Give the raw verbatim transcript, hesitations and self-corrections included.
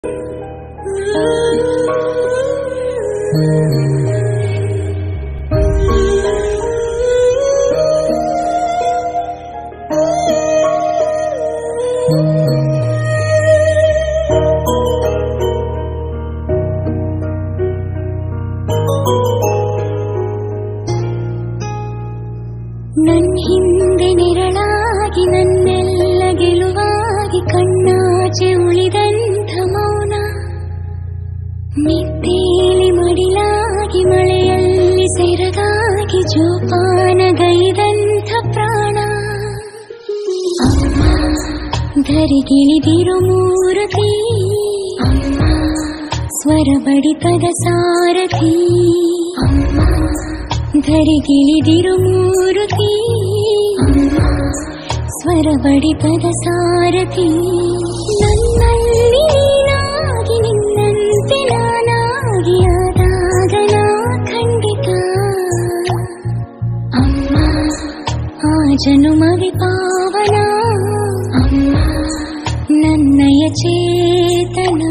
ನನ್ ಹಿಂದೆ ನೆರಳಾಗಿ ನನ್ನೆಲ್ಲ ಗೆಲುವಾಗಿ ಕಣ್ಣಾಚೆ ಉಳಿದಂಥ ಮೌನ, ನಿದ್ದೇಲಿ ಮಡಿಲಾಗಿ ಮಳೆಯಲ್ಲಿ ಸೆರಗಾಗಿ ಜೋಪಾನಗೈದಂಥ ಪ್ರಾಣ. ಅಮ್ಮ ಧರಿಗಿಳಿದಿರು ಮೂರ್ತಿ, ಅಮ್ಮ ಸ್ವರ ಬಡಿತದ ಸಾರಥಿ. ಅಮ್ಮ ಧರಿಗಿಳಿದಿರು ಮೂರ್ತಿ, ಸ್ವರ ಬಡಿತದ ಸಾರಥಿ. ನನ್ನಲ್ಲಿ ನೀನಾಗಿ ನಿನ್ನಂತೆ ನಾನಾಗಿ ಆದಾಗ ನಾ ಖಂಡಿತ ಅಮ್ಮ ಆ ಜನುಮವಿ ಪಾವನ. ಅಮ್ಮ ನನ್ನಯ ಚೇತನ.